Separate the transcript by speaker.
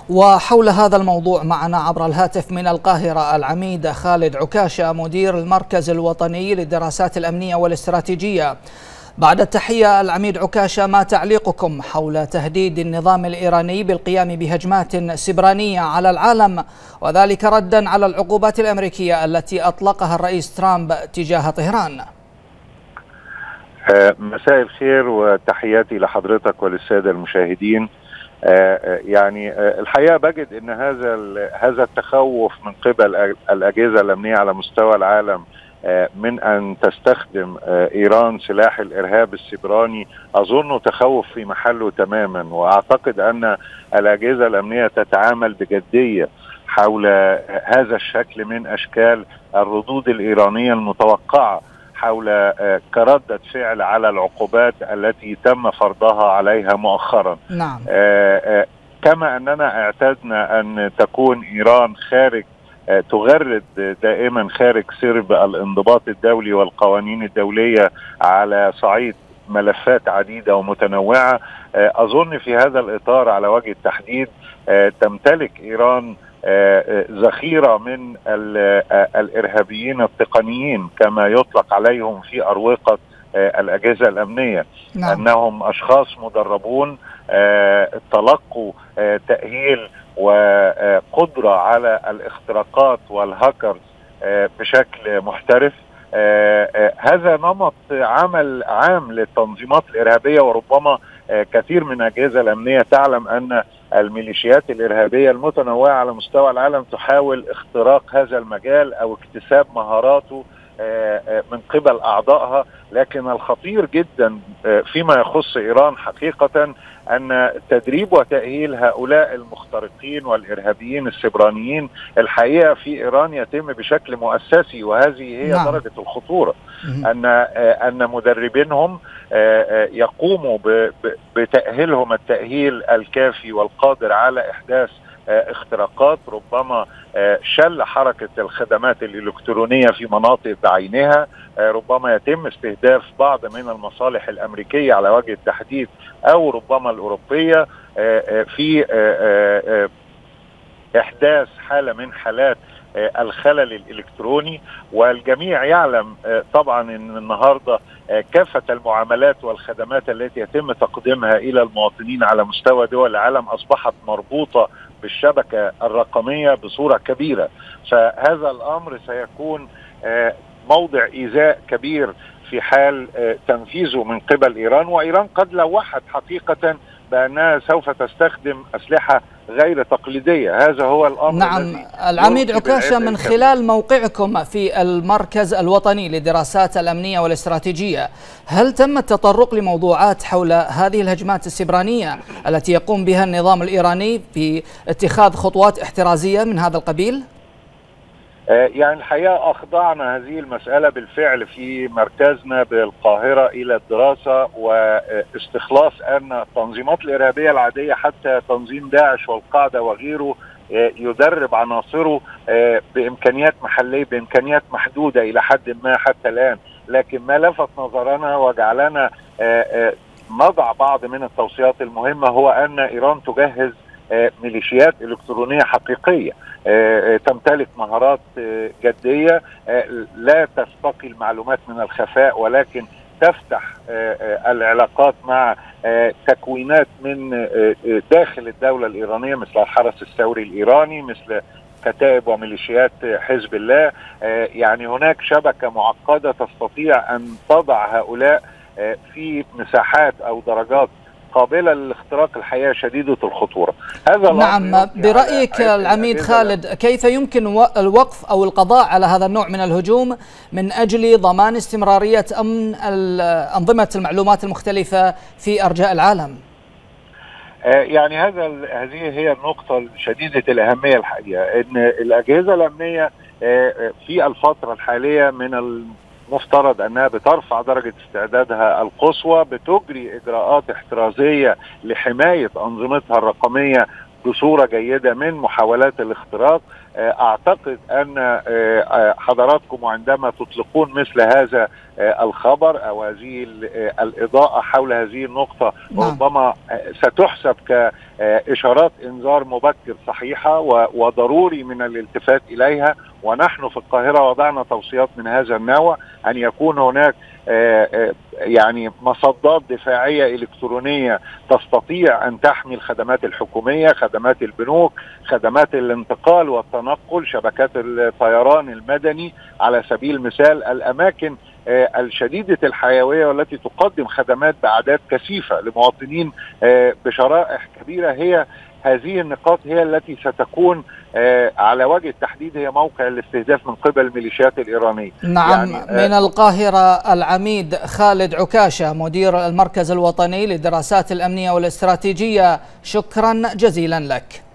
Speaker 1: وحول هذا الموضوع معنا عبر الهاتف من القاهرة العميد خالد عكاشة مدير المركز الوطني للدراسات الأمنية والاستراتيجية. بعد التحية العميد عكاشة، ما تعليقكم حول تهديد النظام الإيراني بالقيام بهجمات سبرانية على العالم، وذلك ردا على العقوبات الأمريكية التي أطلقها الرئيس ترامب تجاه طهران؟
Speaker 2: مساء الخير وتحياتي لحضرتك وللسادة المشاهدين. الحقيقة بجد أن هذا التخوف من قبل الأجهزة الأمنية على مستوى العالم من أن تستخدم إيران سلاح الإرهاب السبراني أظنه تخوف في محله تماما، وأعتقد أن الأجهزة الأمنية تتعامل بجدية حول هذا الشكل من أشكال الردود الإيرانية المتوقعة حول كردة فعل على العقوبات التي تم فرضها عليها مؤخرا.
Speaker 1: نعم.
Speaker 2: كما أننا اعتدنا أن تكون إيران تغرد دائما خارج سرب الانضباط الدولي والقوانين الدولية على صعيد ملفات عديدة ومتنوعة، أظن في هذا الإطار على وجه التحديد تمتلك إيران ذخيرة من الإرهابيين التقنيين كما يطلق عليهم في أروقة الأجهزة الأمنية. نعم. أنهم أشخاص مدربون تلقوا تأهيل وقدرة على الاختراقات والهاكرز بشكل محترف. هذا نمط عمل عام للتنظيمات الإرهابية، وربما كثير من الأجهزة الأمنية تعلم أن الميليشيات الإرهابية المتنوعة على مستوى العالم تحاول اختراق هذا المجال أو اكتساب مهاراته من قبل أعضائها. لكن الخطير جدا فيما يخص إيران حقيقة أن تدريب وتأهيل هؤلاء المخترقين والإرهابيين السبرانيين الحقيقة في إيران يتم بشكل مؤسسي، وهذه هي نعم. درجة الخطورة. أن مدربينهم يقوموا بتأهيلهم التأهيل الكافي والقادر على إحداث اختراقات، ربما شل حركة الخدمات الإلكترونية في مناطق بعينها، ربما يتم استهداف بعض من المصالح الأمريكية على وجه التحديد أو ربما الأوروبية في إحداث حالة من حالات الخلل الإلكتروني. والجميع يعلم طبعا أن النهاردة كافة المعاملات والخدمات التي يتم تقديمها إلى المواطنين على مستوى دول العالم أصبحت مربوطة بالشبكة الرقمية بصورة كبيرة، فهذا الأمر سيكون موضع إيذاء كبير في حال تنفيذه من قبل إيران. وإيران قد لوحت حقيقة بأنها سوف تستخدم أسلحة غير تقليدية. هذا هو الأمر.
Speaker 1: نعم. العميد عكاشة، من خلال موقعكم في المركز الوطني للدراسات الأمنية والاستراتيجية، هل تم التطرق لموضوعات حول هذه الهجمات السبرانية التي يقوم بها النظام الإيراني في اتخاذ خطوات احترازية من هذا القبيل؟
Speaker 2: الحقيقة أخضعنا هذه المسألة بالفعل في مركزنا بالقاهرة إلى الدراسة واستخلاص أن التنظيمات الإرهابية العادية حتى تنظيم داعش والقاعدة وغيره يدرب عناصره بإمكانيات محلية بإمكانيات محدودة إلى حد ما حتى الآن. لكن ما لفت نظرنا وجعلنا نضع بعض من التوصيات المهمة هو أن إيران تجهز ميليشيات إلكترونية حقيقية تمتلك مهارات جدية، لا تستقي المعلومات من الخفاء ولكن تفتح العلاقات مع تكوينات من داخل الدولة الإيرانية مثل الحرس الثوري الإيراني، مثل كتائب وميليشيات حزب الله. هناك شبكة معقدة تستطيع أن تضع هؤلاء في مساحات أو درجات قابلة للاختراق الحقيقة شديدة الخطورة. هذا
Speaker 1: نعم. برأيك العميد خالد، كيف يمكن الوقف أو القضاء على هذا النوع من الهجوم من أجل ضمان استمرارية أمن أنظمة المعلومات المختلفة في أرجاء العالم؟
Speaker 2: هذه هي النقطة شديدة الأهمية الحقيقة، أن الأجهزة الأمنية في الفترة الحالية من مفترض أنها بترفع درجة استعدادها القصوى، بتجري إجراءات احترازية لحماية أنظمتها الرقمية بصورة جيدة من محاولات الاختراق. أعتقد أن حضراتكم عندما تطلقون مثل هذا الخبر أو هذه الإضاءة حول هذه النقطة ربما ستحسب كإشارات إنذار مبكر صحيحة وضروري من الالتفات إليها. ونحن في القاهرة وضعنا توصيات من هذا النوع، أن يكون هناك يعني مصدات دفاعية إلكترونية تستطيع أن تحمي الخدمات الحكومية، خدمات البنوك، خدمات الانتقال والتنقل، شبكات الطيران المدني على سبيل المثال، الأماكن الشديدة الحيوية والتي تقدم خدمات بأعداد كثيفة لمواطنين بشرائح كبيرة. هذه النقاط هي التي ستكون على وجه التحديد هي موقع الاستهداف من قبل الميليشيات الإيرانية.
Speaker 1: نعم. من القاهرة العميد خالد عكاشة مدير المركز الوطني للدراسات الأمنية والاستراتيجية، شكرا جزيلا لك.